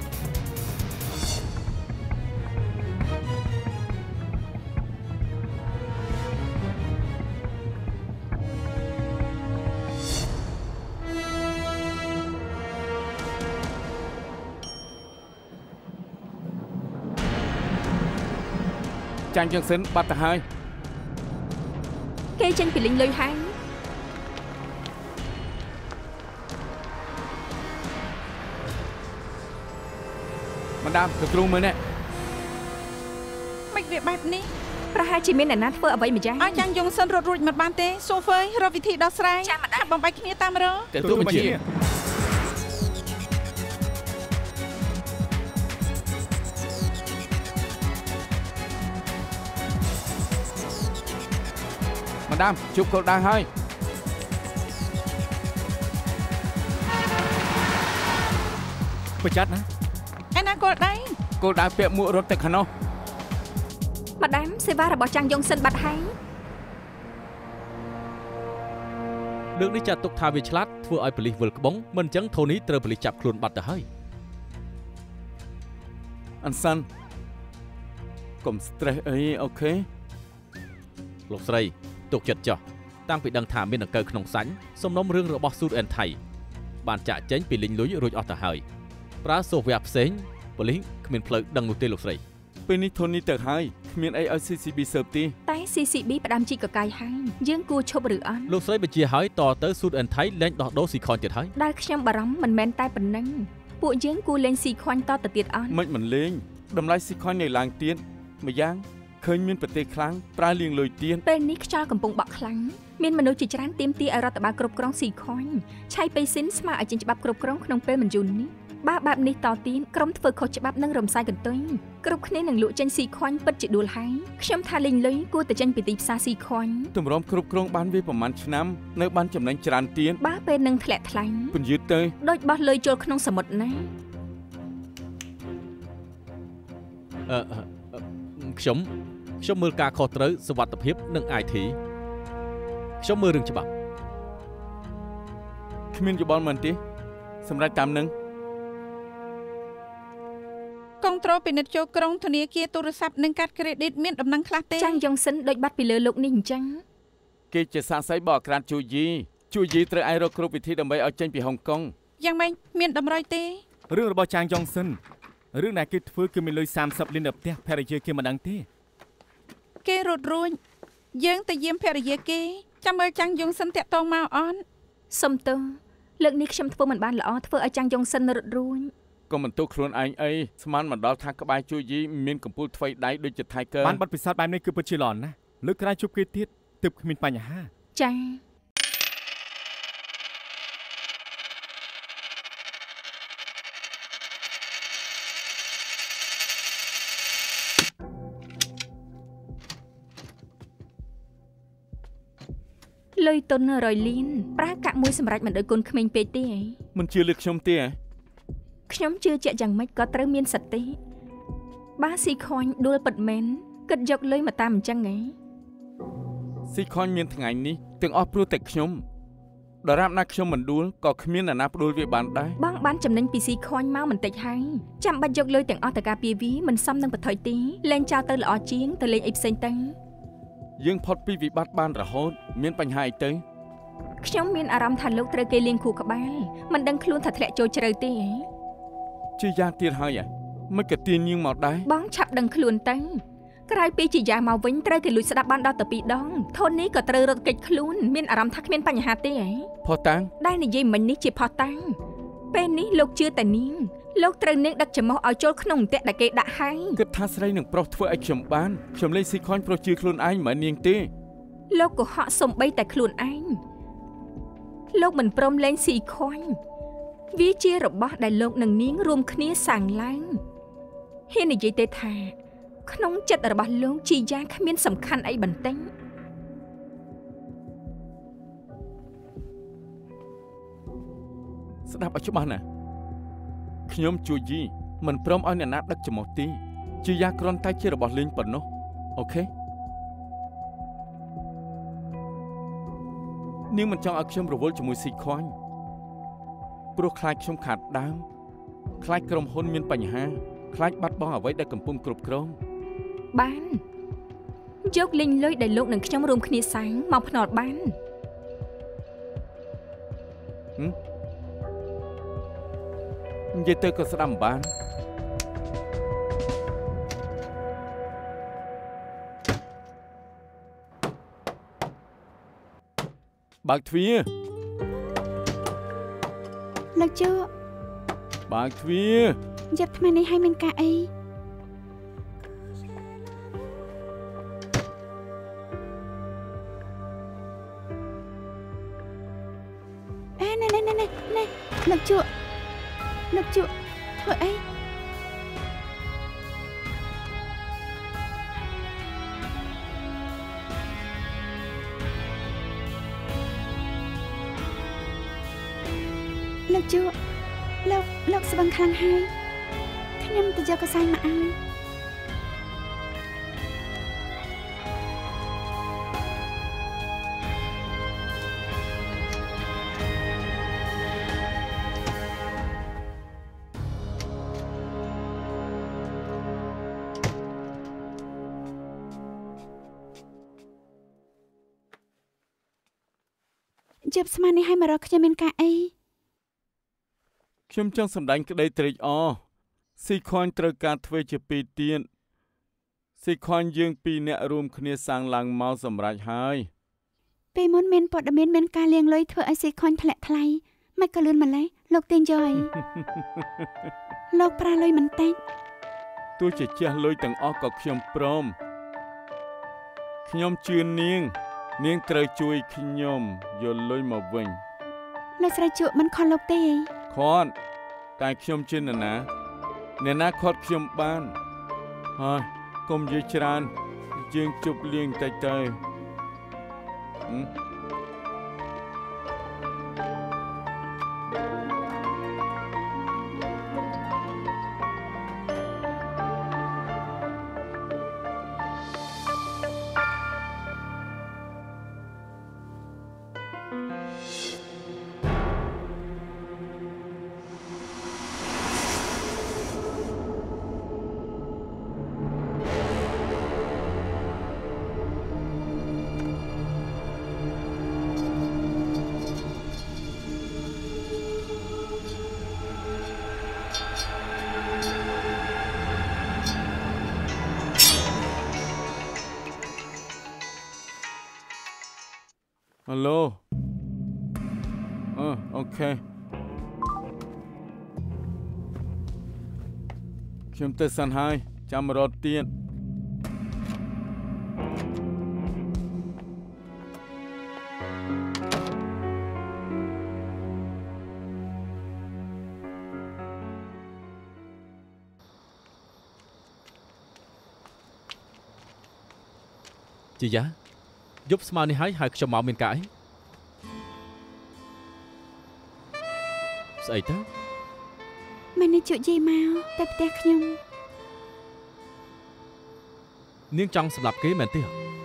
ចាញ់ចឹងសិនបាត់ទៅហើយគេចេញពីលីងលុយហើយម្ដាមទៅគ្រូមើលនេះមិនវាបែបនេះប្រហែលជាមានអ្នកណាធ្វើអ្វីម្យ៉ាងឲ្យចាញ់យ៉ុងសិនរត់រួចមិនបានទេសូហ្វឺរកវិធីដោះស្រាយចាបំបែកគ្នាតាមរកទទួលបញ្ជាម្ដាមជួបគោលដៅហើយប្រយ័ត្នណាឯណាគោលដៅពាក់មួករត់ទៅខាងនោះម្ដាមសេវារបស់ចាំងយ៉ុងសិនបាត់ហើយលើកនេះចាត់ទុកថាវាឆ្លាតធ្វើឲ្យប៉ូលីសវិលក្បង់មិនអញ្ចឹងថូនីត្រូវប៉ូលីសចាប់ខ្លួនបាត់ទៅហើយអាន់សាន់កុំ stress អីអូខេលោកស្រីទុកចិត្តចុះតាំងពីដឹងថាមានដង្កូវក្នុងសាច់សំណុំរឿងរបស់ស៊ូតអែនថៃបានចាក់ចេញពីលីងលុយរួចអស់ទៅហើយប្រើសូហ្វវែរផ្សេងប៉ូលីសគ្មានផ្លូវដឹងនោះទេលោកស្រីពេលនេះធូនីទៅហើយគ្មានអីឲ្យ CCB ស៊ើបទេតែ CCB ផ្ដាំជីកកាយហើយយើងគួរឈប់ឬអត់លោកស្រីបញ្ជាឲ្យតទៅស៊ូតអែនថៃលែងដោះដូរស៊ីខនទៀតហើយដែលខ្ញុំបារម្ភមិនមែនតែប៉ុណ្ណឹងពួកយើងគួរលេងស៊ីខនតទៅទៀតអត់មិនលេងតម្លៃស៊ីខននៅឡើងទៀតម្យ៉ាងឃើញមានប្រទេសខ្លាំងប្រើលាងលុយទៀនពេលនេះខ្យល់កំពុងបក់ខ្លាំងមានមនុស្សជាច្រើនទាមទារឲ្យរដ្ឋបាលគ្រប់គ្រងស៊ីខនឆៃប៉េស៊ីនស្មើឲ្យចេញច្បាប់គ្រប់គ្រងក្នុងពេលមិនយូរនេះបើបែបនេះតទៀតក្រុមធ្វើខុសច្បាប់នឹងរំសាយកន្ទុយគ្រប់គ្នានឹងលក់ចេញស៊ីខនពិតជាដួលហើយខ្ញុំថាលេងលុយគួរតែចេញពីទីផ្សារស៊ីខនទម្រាំគ្រប់គ្រងបានវាប្រហែលឆ្នាំនៅបានចំណេញច្រើនទៀតបើពេលនឹងធ្លាក់ថ្លៃពន្យឺតទៅដូចបោះលុយចូលក្នុងសមុទ្រណាខ្ញុំមើលការខុសត្រូវសុវត្ថិភាពនិង IT ខ្ញុំមើលរឿងច្បាប់គ្មានយោបល់មិនទេសម្រាប់តាមនឹងកុងត្រូលពិនិត្យចូលក្រុងធនាគារទូរស័ព្ទនិងកាតក្រេឌីតមានដំណឹងខ្លះទេចាំងយ៉ុងសិនដូចបាត់ពីលើលោកនេះអញ្ចឹងគេជាសាក្សីបកក្រាតជួយយីត្រូវឲ្យរកគ្រប់វិធីដើម្បីឲ្យចេញពីហុងកុងយ៉ាងម៉េចមានតម្រុយទេរឿងរបស់ចាងយ៉ុងសិនរឿងដែលគេធ្វើគឺមានលុយ30លាននៅផ្ទះភរិយាគេមិនដឹងទេគេរត់រួចយើងទៅយាមភរិយាគេចាំមើលចាំងយ៉ុងសិនតាក់តងមកអន់សុំទោសលើកនេះខ្ញុំធ្វើមិនបានល្អធ្វើឲ្យចាំងយ៉ុងសិនរត់រួចក៏មិនទោសខ្លួនឯងអីស្មានមិនដល់ថាក្បែរជួយយីមានកំពូលថ្វីដៃដូចជា Tiger បានបាត់ពិសោធន៍បែបនេះគឺពិតជាល្អណាស់លើកក្រោយជួបគេទៀតទើបគ្មានបញ្ហាចាលុយទុន100លានប្រើកាក់មួយសម្រាប់មិនដូចគុណក្មេងពេកទេមិនជឿលើខ្ញុំទេខ្ញុំជឿជាក់យ៉ាងម៉េចក៏ត្រូវមានសតិបាស៊ីខុញដួលពិតមែនគិតយកលុយមកតាមអញ្ចឹងហ៎ស៊ីខុញមានថ្ងៃនេះទាំងអស់ព្រោះតែខ្ញុំដរាបណាខ្ញុំមិនដួលក៏គ្មានអ្នកណាផ្ដួលវាបានដែរបងបានចំណេញពីស៊ីខុញមកបន្តិចហើយចាំបាច់យកលុយទាំងអស់ទៅការពារវាមិនសមនឹងបន្ថយទេលេងចោលទៅល្អជាងទៅលេងអីផ្សេងទៅយើងផុតពីវិបត្តិបានរហូតមានបញ្ហាអីទៅខ្ញុំមានអារម្មណ៍ថាលោកត្រូវគេលៀងខួរក្បាលមិនដឹងខ្លួនថាធ្លាក់ចូលជ្រៅទេជាយ៉ាទៀតហើយមិនក៏ទាញញៀងមកដែរបងឆាប់ដឹងខ្លួនទៅក្រោយពីជាយ៉ាមកវិញត្រូវគេលួចស្ដាប់បានដល់ទៅ2ដងធននេះក៏ត្រូវរត់គេចខ្លួនមានអារម្មណ៍ថាគ្មានបញ្ហាទេផោះតាំងដែលនិយាយមិញនេះជាផោះតាំងពេលនេះលោកជឿតែនាងលោកត្រូវនាងដឹកចំោះឲ្យចូលក្នុងអន្ទាក់ដែលគេដាក់ហើយគិតថាស្រីនឹងប្រុសធ្វើឲ្យខ្ញុំបានខ្ញុំលេងស៊ីខុញប្រុសជឿខ្លួនឯងមិននាងទេលោកកុហកសំបីតែខ្លួនឯងលោកមិនព្រមលេងស៊ីខុញវាជារបស់ដែលលោកនិងនាងរួមគ្នាសាងឡើងហ៊ាននិយាយទេថាក្នុងចិត្តរបស់លោកជាយ៉ាងគ្មានសំខាន់អីបន្តិចស្ដាប់ឲ្យច្បាស់ណាខ្ញុំជួយយីមិនព្រមឲ្យអ្នកណាដឹកចំោះទេជាយ៉ាគ្រាន់តែជារបស់លេងប៉ុណ្ណោះអូខេនាងមិនចង់ឲ្យខ្ញុំរវល់ជាមួយស៊ីខွန်ព្រោះខ្លាចខ្ញុំខាតដើមខ្លាចក្រុមហ៊ុនមានបញ្ហាខ្លាចបាត់បង់អ្វីដែលកំពុងគ្រប់គ្រងបានយកលេងលុយដែលលោកនិងខ្ញុំរួមគ្នាសាងមកភ្នាល់បាននិយាយទៅក៏ស្ដាប់មិនបានបើកទ្វារលោកជូបើកទ្វារយប់ថ្មនេះឲ្យមានការអីណែលោកជូធ្វើអីជក់លោកស្វឹងខ្លាំងហើយខ្ញុំទៅយកកសែងមកឲ្យជប់ស្មាននេះឲ្យមករកខ្ញុំមានការអីខ្ញុំចង់សម្ដែងក្តីត្រេកអរស៊ីខွန်ត្រូវការធ្វើជាពីរទៀតស៊ីខွန်យើងពីរនាក់រួមគ្នាសាងឡើងមកសម្រេចហើយពេលមុនមានព័ត៌មានការលាងលុយធ្វើឲ្យស៊ីខွန်ធ្លាក់ថ្លៃមិនក៏លឿនម្លេះលោកទាញយកអីលោកប្រាលុយមិនតិចទោះជាជះលុយទាំងអស់ក៏ខ្ញុំព្រមខ្ញុំជឿនាងត្រូវជួយខ្ញុំយកលុយមកវិញលោកស្រីជក់មិនខុសលោកទេខាត់តែខ្ញុំជឿអ្នកណាខាត់ខ្ញុំបានហើយកុំនិយាយច្រើនយើងជប់លៀងតិចទៅHello អូខេខ្ញុំទៅសិនហើយចាំរត់ទៀតជីយ៉ាយប់ស្មើនេះហើយខ្ញុំមកមានការអីស្អីទៅមែននេះជក់យីមកទៅផ្ទះខ្ញុំនាងចង់សម្លាប់គេមែនទេ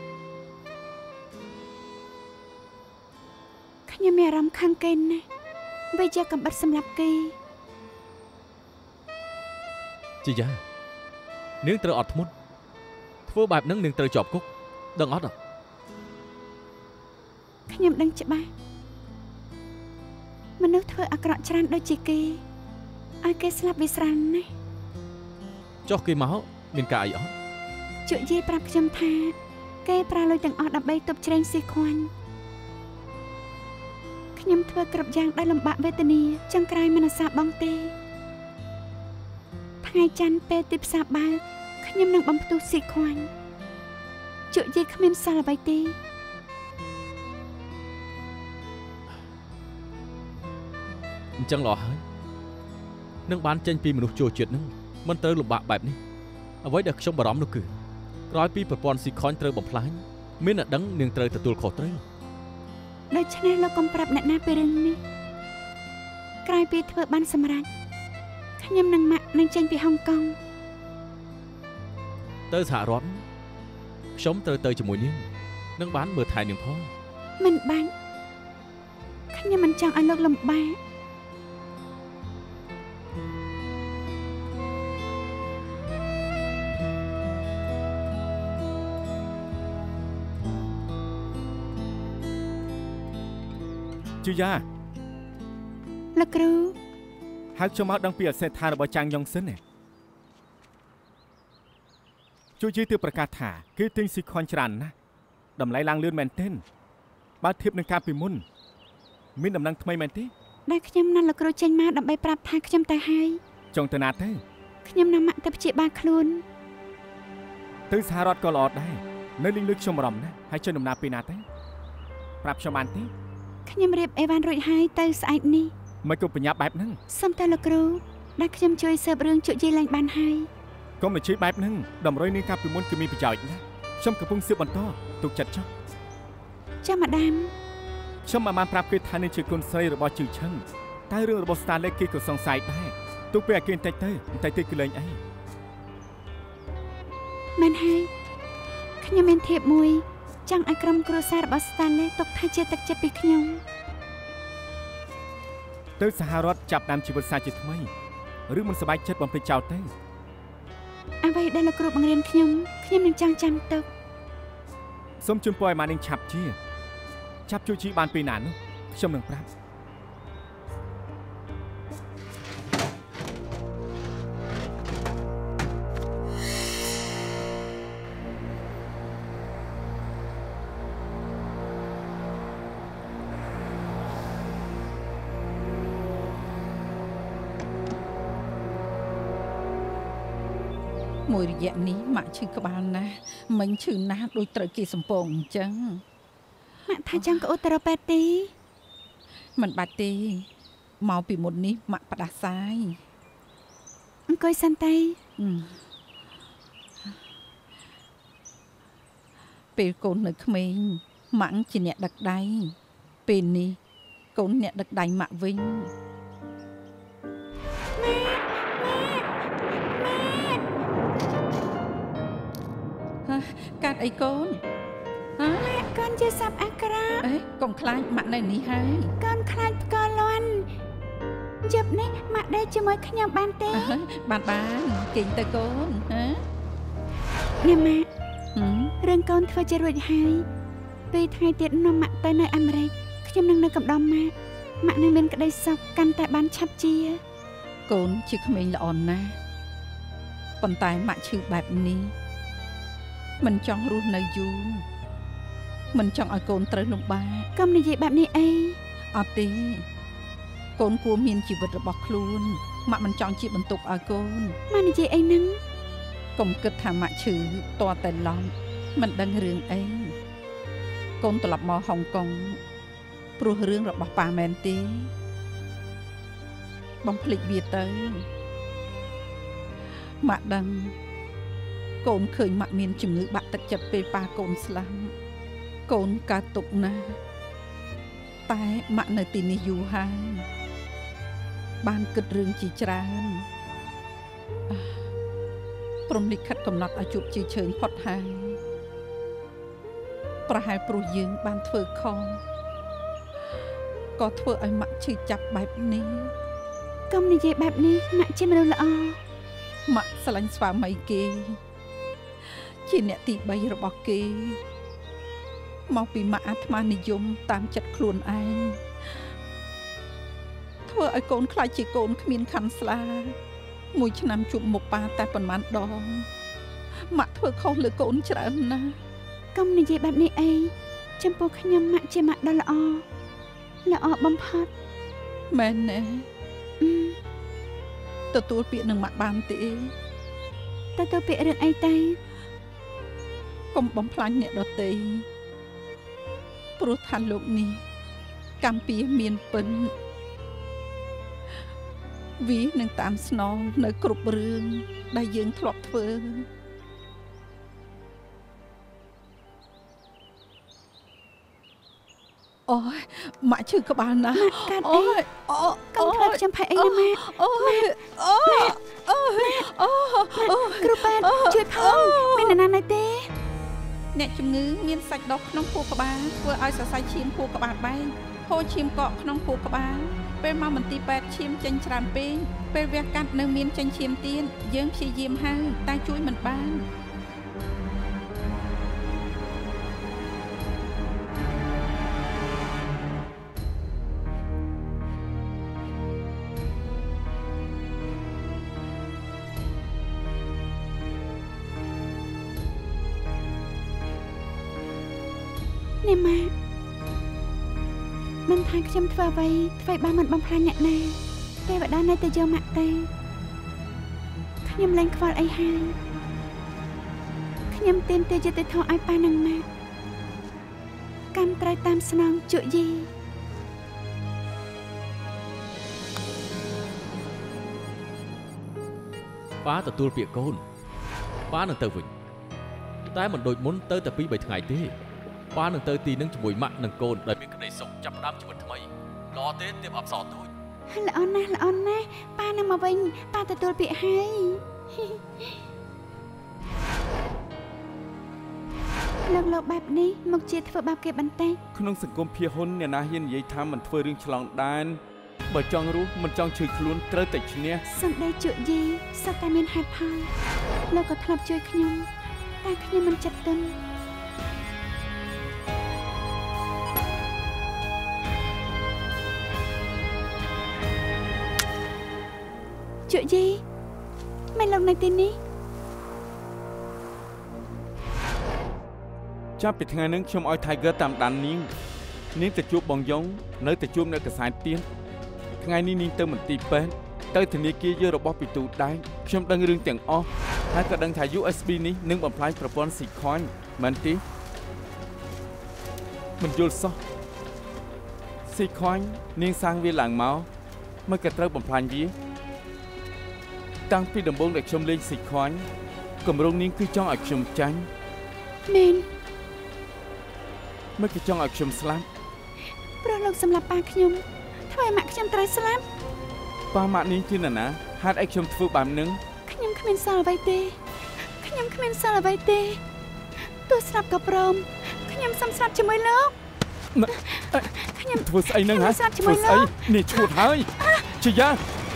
ខ្ញុំមានអារម្មណ៍ខឹងគេណាស់វាជាកំបិតសម្លាប់គេជីយ៉ានាងត្រូវអត់ធ្មត់ធ្វើបែបហ្នឹងនាងត្រូវជាប់គុកដឹងអត់ខ្ញុំដឹងច្បាស់មនុស្សធ្វើអាក្រក់ច្រើនដូចជាគេឲ្យគេស្លាប់វាស្រានណាស់ចុះគេមកមានការអីអត់ជក់យាយប្រាប់ខ្ញុំថាគេប្រើលុយទាំងអស់ដើម្បីទប់ជ្រែងស៊ីខ្វាន់ខ្ញុំធ្វើគ្រប់យ៉ាងដោយលំបាកវេទនាចង្ក្រៃមិនអាសាបងទេថ្ងៃច័ន្ទពេលទីផ្សារបើកខ្ញុំនឹងបំផ្ទុះស៊ីខ្វាន់ជក់យាយគ្មានសល់អ្វីទេអញ្ចឹងល្អហើយនឹងបានចេញពីមនុស្សចូលជាតិនឹងមិនត្រូវលំបាកបែបនេះអ្វីដែលខ្ញុំបារម្ភនោះគឺក្រោយពីប្រព័ន្ធស៊ីខុនត្រូវបំផ្លាញមានអ្នកដឹងនឹងត្រូវទទួលខុសត្រូវដូច្នេះលោកកុំប្រាប់អ្នកណាពីរឿងនេះក្រោយពីធ្វើបានសម្រេចខ្ញុំនិងម៉ាក់នឹងចេញពីហុងកុងទៅសហរដ្ឋខ្ញុំត្រូវទៅជាមួយនាងនឹងបានមើលថែនាងផងមិនបាច់ខ្ញុំមិនចង់ឲ្យលោកលំបាកជីយ៉ាលោកគ្រូហើយខ្ញុំមកដឹងពីអសេដ្ឋានរបស់ចាងយ៉ុងស៊ិនណាជួយជឿទៅប្រកាសថាគេទិញស៊ីខុនច្រើនណាស់តម្លៃឡើងលឿនមែនទែនបើធៀបនឹងកាលពីមុនមានដំណឹងថ្មីមែនទេដែលខ្ញុំណាត់លោកគ្រូចេញមកដើម្បីប្រាប់ថាខ្ញុំទៅហើយចង់ទៅណាទៅខ្ញុំណាម៉ាក់ទៅព្យាបាលខ្លួនទៅសហរដ្ឋក៏ល្អដែរនៅលីងលុយខ្ញុំអារម្មណ៍ណាស់ហើយជួយដំណើរពេលណាទៅប្រាប់ខ្ញុំបានទេខ្ញុំរៀបអីវ៉ាន់រួចហើយទៅស្អែកនេះមិនក៏បញ្ញាបែបហ្នឹងសុំតែលោកគ្រូដែលខ្ញុំជួយស៊ើបរឿងជក់យាយឡើងបានហើយកុំទៅជួយបែបហ្នឹងតម្រុយនឹងកាលពីមុនគឺមានប្រយោជន៍ណាខ្ញុំកំពុងស៊ើបបន្តទុកចិត្តចុះចាំម៉ាដាមខ្ញុំមិនបានប្រាប់គេថានេះជាគុណស្រីរបស់ជឺឆឹងតែរឿងរបស់ Stanley គេក៏សង្ស័យដែរទោះពេលគេបន្តិចទៅគឺលេងអីមែនហើយខ្ញុំមានធៀបមួយចង់ឲ្យក្រុមគ្រួសាររបស់ Stanley ទុកថាជាទឹកចិត្តពីខ្ញុំទៅសហរដ្ឋចាប់តាមជីវិតសាជាថ្មីឬមិនសប្បាយចិត្តបំភ្លេចចោលទៅអ្វីដែលលោកគ្រូបង្រៀនខ្ញុំនឹងចង់ចាំទុកសូមជូនពរឲ្យម៉ានាងឆាប់ជួយជីបានពេលណានោះខ្ញុំនឹងប្រាប់មួយរយៈនេះម៉ាក់ឈឺក្បាលណាស់មិញឈឺណាស់ដូចត្រូវគេសំពងអញ្ចឹងម៉ាក់ថាចង់ក៏ឧត្តរពេទ្យទេមិនបាច់ទេមកពីមុននេះម៉ាក់ផ្ដាសាយអង្គុយសិនទេពេលកូននៅក្មេងម៉ាក់ជាអ្នកដឹកដៃពេលនេះកូនអ្នកដឹកដៃម៉ាក់វិញកាត់អីកូនម៉ាក់កូនជាសត្វអាក្រក់អេកុំខ្លាចម៉ាក់នៅនេះហើយកូនខ្លាចផ្កលន់យប់នេះម៉ាក់ដេកជាមួយខ្ញុំបានទេបានគេងទៅកូននេះម៉ាក់រឿងកូនធ្វើជារួចហើយពេលថ្ងៃទៀតនាំម៉ាក់ទៅនៅអាមេរិកខ្ញុំនឹងនៅកំដរម៉ាក់នឹងមានក្តីសុខកាន់តែបានឆាប់ជាកូនជាក្មេងល្អណាស់ប៉ុន្តែម៉ាក់ឈឺបែបនេះមិនចង់រស់នៅយូរមិនចង់ឲ្យកូនត្រូវលំបាកកុំនិយាយបែបនេះអីអត់ទេកូនគួរមានជីវិតរបស់ខ្លួនម៉ាក់មិនចង់ជាបន្ទុកឲ្យកូនម៉ាក់និយាយអីហ្នឹងកុំគិតថាម៉ាក់ឈឺតតែឡំមិនដឹងរឿងអីកូនត្រឡប់មកហុងកុងព្រោះរឿងរបស់ប៉ាមែនទេបំភ្លេចវាទៅម៉ាក់ដឹងកូនឃើញម៉ាក់មានជំងឺបាក់ទឹកចិត្តពេលប៉ាកូនស្លាប់កូនកើតទុកណាស់តែម៉ាក់នៅទីនេះយូរហើយបានគិតរឿងជាច្រើនព្រមលិខិតកំណត់ឲ្យជួបជឿជើងផុតហើយប្រហែលព្រោះយើងបានធ្វើខុសក៏ធ្វើឲ្យម៉ាក់ឈឺចាប់បែបនេះកុំនិយាយបែបនេះម៉ាក់ជាមនុស្សល្អម៉ាក់ស្រឡាញ់ស្វាមីគេជាអ្នកទី3របស់គេមកពីម៉ាក់អាត្មានិយមតាមចិត្តខ្លួនឯងធ្វើឲ្យកូនខ្លាចជាកូនគ្មានខាន់ស្លាមួយឆ្នាំជួបមុខប៉ាតែប៉ុន្មានដងម៉ាក់ធ្វើខុសលើកូនច្រើនណាស់កុំនិយាយបែបនេះអីចំពោះខ្ញុំម៉ាក់ជាម៉ាក់ដ៏ល្អបំផុតមែនទេទទួលពាក្យនឹងម៉ាក់បានទេទទួលពាក្យរឿងអីទៅកុំបំផ្លាញអ្នកដទៃព្រោះថាលោកនេះកម្មពៀមានពិនវានឹងតាមស្នងនៅគ្រប់រឿងដែលយើងធ្លាប់ធ្វើអូយម៉ាក់ឈឺក្បាលណាស់កាត់អីកុំធ្វើខ្ញុំភ័យអីណាម៉ាក់គ្រូប៉ែតជួយផងមាននរណានៅទេអ្នកជំងឺមានសាច់ដុះក្នុងខួរក្បាលធ្វើឲ្យសរសៃឈាមខួរក្បាលបែកហូរឈាមកកក្នុងខួរក្បាលពេលមកមន្ទីរពេទ្យឈាមចេញច្រើនពេកពេលវះកាត់នៅមានចេញឈាមទៀតយើងព្យាយាមហើយតែជួយមិនបាននេះម៉ាក់មិនថាខ្ញុំធ្វើអ្វីបានមិនបំផ្លាញអ្នកណាទេវតានៅតែយកម៉ាក់ទៅខ្ញុំលែងខ្វល់អីហើយខ្ញុំទាមទារយុត្តិធម៌ឲ្យប៉ានិងម៉ាក់កម្មត្រូវតាមស្នងជក់យីប៉ាទទួលពាក្យកូនប៉ានឹងទៅវិញតែមិនដូចមុនទៅតែ2-3ថ្ងៃទេប៉ានឹងទៅទីនឹងជាមួយម៉ាក់និងកូនដែលមានក្តីសុខចាប់ផ្ដើមជីវិតថ្មីល្អទេទៀបអបសរទូចល្អណាស់ប៉ានឹងមកវិញប៉ាទទួលពាក្យហើយលោកបែបនេះមកជាធ្វើបាបគេបន្តិចក្នុងសង្គមភាហ៊ុនអ្នកណាហ៊ាននិយាយថាមិនធ្វើរឿងឆ្លងដែនបើចង់រស់មិនចង់ឈឺខ្លួនត្រូវតែឈ្នះសម្ដីជក់យីសុទ្ធតែមានហេតុផលលោកក៏ធ្លាប់ជួយខ្ញុំតែខ្ញុំមិនចិត្តទុនជក់យីមិនលោកនៅទីនេះចាប់ពីថ្ងៃនឹងខ្ញុំឲ្យ Tiger តាមដាននាងទៅជួបបងយ៉ងនៅទៅជួបនៅកសែតទៀតថ្ងៃនេះនាងទៅមន្ទីរពេទ្យទៅធនាគារយករបស់ពីទូដែកខ្ញុំដឹងរឿងទាំងអស់ហើយក៏ដឹងថា USB នេះនឹងបំផ្លាញប្រព័ន្ធ Sequoia មែនទេមិនយល់សោះ Sequoia នាងសាងវាឡើងមកមិនក៏ត្រូវបំផ្លាញវាតាំងពីដំបូងដែលខ្ញុំលេង Sequoia គម្រោងនាងគឺចង់ឲ្យខ្ញុំចាញ់មែនមិនគេចង់ឲ្យខ្ញុំស្លាប់ព្រោះលោកសម្លាប់ប៉ាខ្ញុំធ្វើឲ្យម៉ាក់ខ្ញុំត្រូវស្លាប់ប៉ាម៉ាក់នាងជានរណាហេតុអីខ្ញុំធ្វើបែបហ្នឹងខ្ញុំគ្មានសល់អ្វីទេទោះស្លាប់ក៏ព្រមខ្ញុំសុំស្លាប់ជាមួយលោកខ្ញុំធ្វើស្អីហ្នឹងហ៎ធ្វើស្អីនេះឈួតហើយជាយ៉ា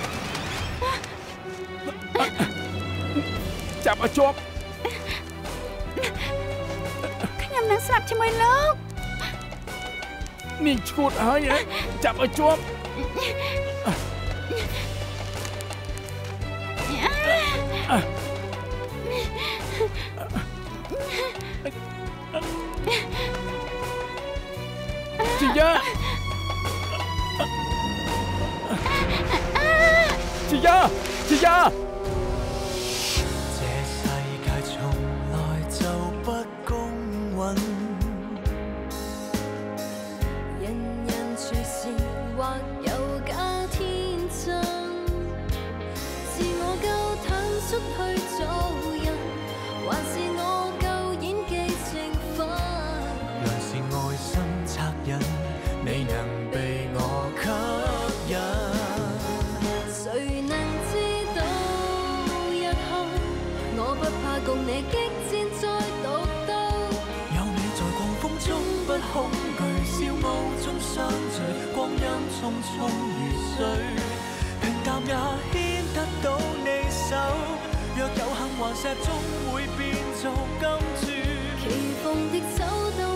ចាប់ឲ្យជាប់ខ្ញុំនឹងស្លាប់ជាមួយលោកនាងឈួតហើយចាប់ឲ្យជាប់ជាយ៉ា這世界從來就不公允人人隨時或有假天真是我夠坦率去做人還是我夠演技懲罰若是愛心惻隱你能被我吸引誰能知道日後我不怕共你激戰再獨鬥有你在狂風中不恐懼笑傲中相聚光陰匆匆如水平淡也牽得到你手若有幸頑石終會變做金珠棋逢敵手